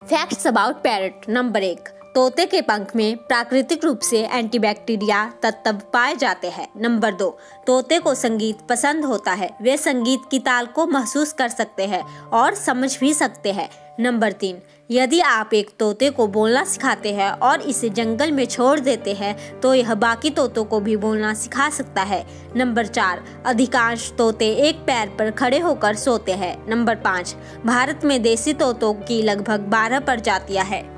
Facts about parrot. Number 1, तोते के पंख में प्राकृतिक रूप से एंटीबैक्टीरिया तत्व पाए जाते हैं। नंबर 2, तोते को संगीत पसंद होता है। वे संगीत की ताल को महसूस कर सकते हैं और समझ भी सकते हैं। नंबर 3, यदि आप एक तोते को बोलना सिखाते हैं और इसे जंगल में छोड़ देते हैं तो यह बाकी तोतों को भी बोलना सिखा सकता है। नंबर 4, अधिकांश तोते एक पैर पर खड़े होकर सोते हैं। नंबर 5, भारत में देसी तोतों की लगभग 12 प्रजातियां हैं।